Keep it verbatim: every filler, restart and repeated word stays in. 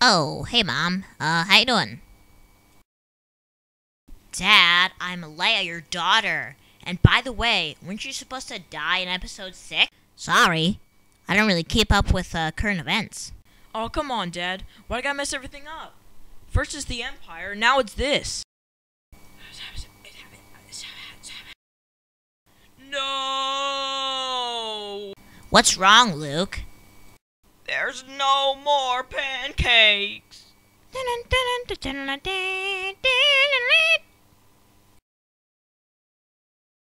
Oh, hey Mom. Uh, how you doing? Dad, I'm Leia, your daughter. And by the way, weren't you supposed to die in episode six? Sorry. I don't really keep up with uh, current events. Oh, come on, Dad. Why do I gotta mess everything up? First it's the Empire, now it's this. No! What's wrong, Luke? There's no more pancakes!